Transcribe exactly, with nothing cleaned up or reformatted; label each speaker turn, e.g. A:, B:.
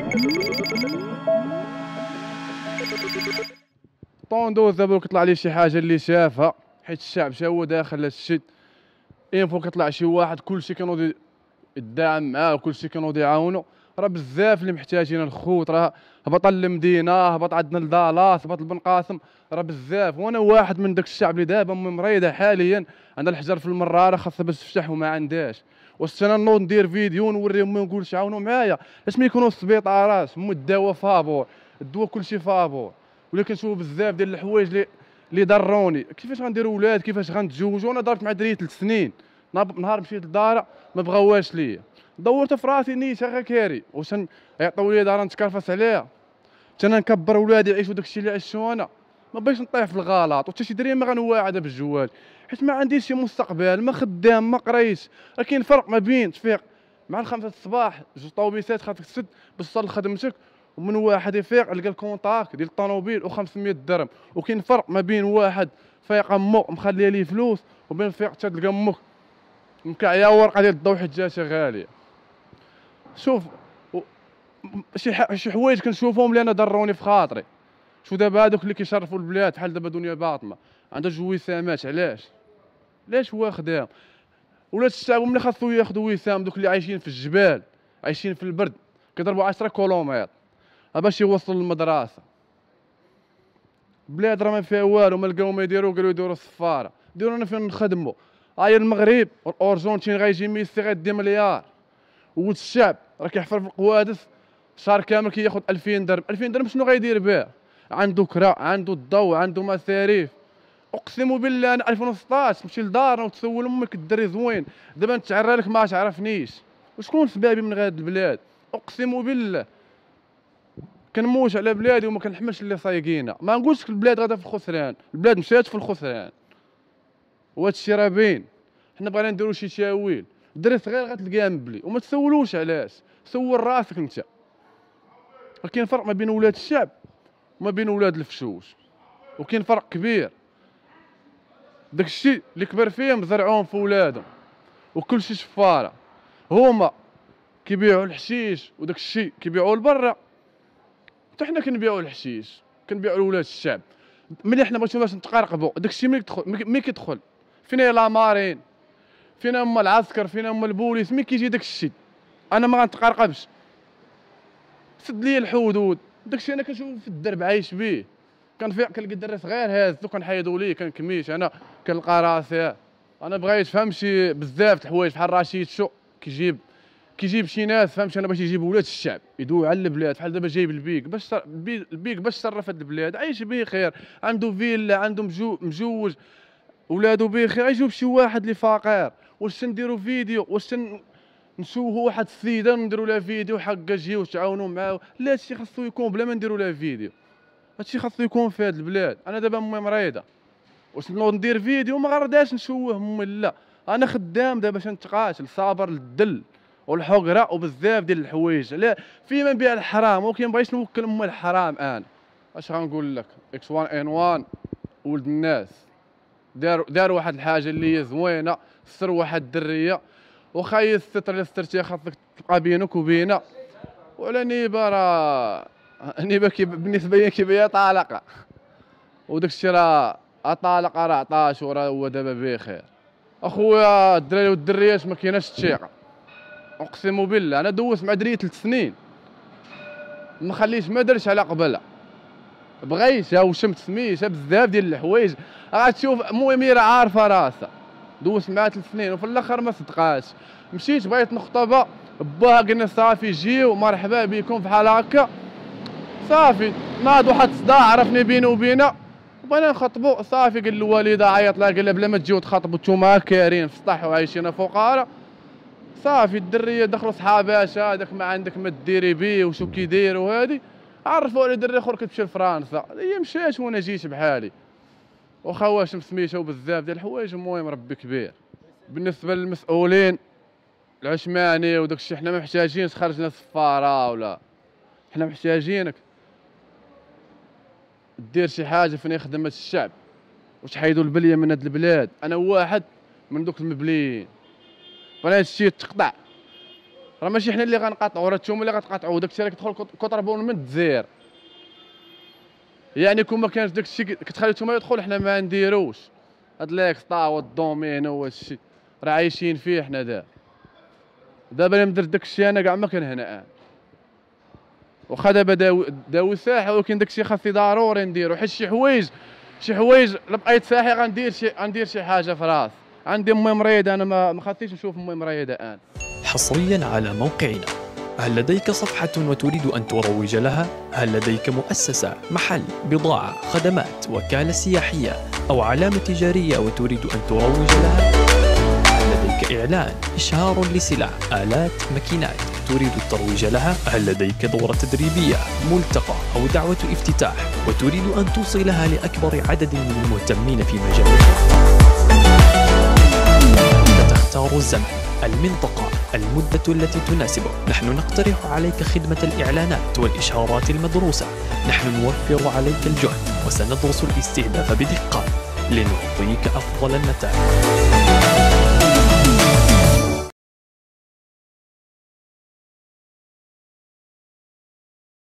A: طوندوز دابا كيطلع ليه شي حاجه اللي شافها، حيت الشعب شا هو داخل هادشي. انفو كيطلع شي واحد كلشي كينوض يدعم معاه وكلشي كينوض يعاونو. راه بزاف اللي محتاجين الخوت، راه هبط المدينه، هبط عندنا لدالاس، هبط لبن قاسم، راه بزاف. وانا واحد من داك الشعب اللي دابا مريضه حاليا عندها الحجر في المراره خاصها باش تفتح وما عندهاش. واش انا نوض ندير فيديو ونوريهم ونقول عاونوا معايا؟ اش ما يكونوا السبيطارات مو الدواء فابور، الدواء كلشي فابور. ولا كنشوف بزاف ديال الحوايج اللي اللي ضروني. كيفاش غندير ولاد؟ كيفاش غنتزوجوا؟ انا دارت مع دري ثلاث سنين، نهار مشيت للدار ما بغاوهاش ليا، دورت في راسي نيشان غير كاري واش يعطيو لي دار نتكرفس عليها. انا نكبر ولادي يعيشوا داكشي اللي عشتو انا، ما بغيتش نطيح في الغلط. وحتى شي دري ما غنواعدها بالجواز حيت ما عنديش شي مستقبل، ما خدام ما قريتش. راه كاين فرق ما بين تفيق مع الخمسة الصباح جوج طوبيسات خاصك تسد باش تصل لخدمتك، ومن واحد يفيق لقى الكونتاك ديال الطوموبيل و500 درهم. وكاين فرق ما بين واحد فايق امو مخليه ليه فلوس وبين فيق تلقى امك مكعيه ورقه ديال الضو حيت جاتها غاليه. شوف شي شي حوايج كنشوفهم اللي انا ضروني في خاطري. شو دابا هادوك اللي كيشرفوا البلاد بحال دابا دنيا باطمه عندها جوج وسامات، علاش؟ علاش هو خدام؟ ولاد الشعب ملي خاصو ياخذوا وسام دوك اللي عايشين في الجبال، عايشين في البرد، كيضربوا عشرة كيلومتر باش يوصلوا للمدرسه. بلاد راه ما فيها والو، ما لقاو ما يديروا قالوا يديروا الصفاره. ديرونا فين نخدموا؟ هاي المغرب والارجنتين غايجي ميسي غيدي مليار، ولد الشعب راه كيحفر في القوادس شهر كامل كياخذ ألفين درهم. ألفين درهم شنو غيدير بها؟ عنده كرا، عنده الضو، عنده مصاريف. اقسم بالله انا ألفين وستطاش نمشي لدارنا وتسول امك الدري زوين، دابا نتعرى لك ما تعرفنيش. وشكون سبابي من هاد البلاد؟ اقسم بالله كنموت على بلادي وما كنحملش اللي صايقينا. ما نقولش لك البلاد غادا في الخسران، البلاد مشات في الخسران وهذا الشيء راه باين. حنا بغينا نديرو شي تاويل، الدري صغير غتلقاه مبلي وما تسولوش علاش، سول راسك انت. كاين فرق ما بين ولاد الشعب وما بين ولاد الفشوش، وكاين فرق كبير. داك الشيء اللي كبر فيهم زرعوهم في ولادهم وكل شيء شفاره. هما كيبيعوا الحشيش وداك الشيء كيبيعوه لبرا، حتى حنا كنبيعوا الحشيش كنبيعوا لولاد الشعب. ملي حنا بغيتو باش نتقرقبوا داك الشيء ملي كيدخل ملي كيدخل فين هي لامارين، فين هما العسكر، فين هما البوليس؟ ملي كيجي داك الشيء انا ما غنتقرقبش. سد لي الحدود، داك الشيء انا كنشوف في الدرب عايش به. كنفيق كنلقى الدري صغير هازو كنحيدو ليه كنكميش. انا كنلقى راسي انا بغيت فهمتي بزاف د الحوايج بحال رشيد شو كيجيب كيجيب شي ناس فهمتي انا باش يجيب ولاد الشعب يدويو على البلاد. بحال دابا جايب البيك باش البيك باش صرف هاد البلاد عايش بخير، عنده فيلا، عنده مجوج، ولادو بخير. غيجيب شي واحد اللي فقير. واش نديرو فيديو؟ واش نشوفوا واحد السيده نديروا لها فيديو حقا جيو تعاونوا معاه؟ لا، هادشي خاصو يكون بلا ما نديروا لها فيديو. هادشي خاصو يكون في هاد البلاد. انا دابا امي مريضه، واش نوض ندير فيديو؟ ما غرداش نشوه امي، لا انا خدام دابا باش نتقاتل، صابر للدل والحقره وبزاف ديال الحوايج. لا فيما نبيع الحرام ولكن مبغيتش نوكل امي الحرام. انا اش غنقول لك؟ اكس واحد ان واحد ولد الناس دار دار واحد الحاجه اللي هي زوينه، ستر واحد الدريه. وخا هي الستر اللي سترتيها خاصك تبقى بينك وبينها. وعلى نيبه راه نيبه بالنسبه لي كيبان طالقه، وداك الشيء راه طالق راه عطاش وراه هو دابا بخير. اخويا الدراري والدريات ما كايناش الثقه، اقسم بالله. انا دوزت مع دري ثلاث سنين ما خليش ما درش على قبله، بغيتها وشمت سميتها بزاف ديال الحوايج. غتشوف المهم راه عارفه راسها. دوزت معها ثلاث سنين وفي الاخر ما صدقاتش. مشيت بغيت نخطبها، باها قلنا صافي جيو مرحبا بكم بحال هكا. صافي ناض واحد الصداع عرفني بينه وبينها بغينا نخطبوا. صافي قال الوالده عيط لها قال لها بلا ما تجيو تخاطبوا نتوما كارين في السطح وعايشين فقراء. صافي الدريه دخلوا صحاباتها، هذاك ما عندك ما ديري بيه وشو كيدير وهادي. عرفوا على دري اخر كتمشي لفرنسا، هي مشات وانا جيت بحالي. واخا واش سميتو بزاف ديال الحوايج. المهم ربي كبير. بالنسبه للمسؤولين العشماني وداك الشيء حنا ما محتاجينش خرجنا سفاره ولا، حنا محتاجينك دير شي حاجه فين يخدم هاد الشعب وتحيدوا البليه من هاد البلاد. انا واحد من دوك المبليين، بغينا هاد الشيء تقطع. راه ماشي حنا اللي غنقاطعوا، راه نتوما اللي غتقاطعوا. داكشي راه كيدخل كوطربون من الجزائر، يعني كون ما كانش داكشي كتخلي نتوما يدخل حنا ما نديروش. هاد ليكسطا والدومينو وهادشي راه عايشين فيه حنا دابا. دابا الا درت داكشي انا كاع ما كنهنأ، واخا دابا داوي داوي ساحه، ولكن داكشي خاصني ضروري نديرو، حيت شي حوايج شي حوايج الا بقيت ساحي غندير شي غندير شي حاجه في راسي. عندي امي مريضه، انا ما ما خاصنيش نشوف امي مريضه الان.
B: حصريا على موقعنا. هل لديك صفحة وتريد أن تروج لها؟ هل لديك مؤسسة، محل، بضاعة، خدمات، وكالة سياحية أو علامة تجارية وتريد أن تروج لها؟ هل لديك إعلان، إشهار لسلع، آلات، ماكينات تريد الترويج لها؟ هل لديك دورة تدريبية، ملتقى أو دعوة افتتاح وتريد أن توصلها لأكبر عدد من المهتمين في مجالك؟ تختار الزمن، المنطقة، المدة التي تناسبك. نحن نقترح عليك خدمة الإعلانات والإشهارات المدروسة. نحن نوفر عليك الجهد وسندرس الاستهداف بدقة لنعطيك أفضل النتائج.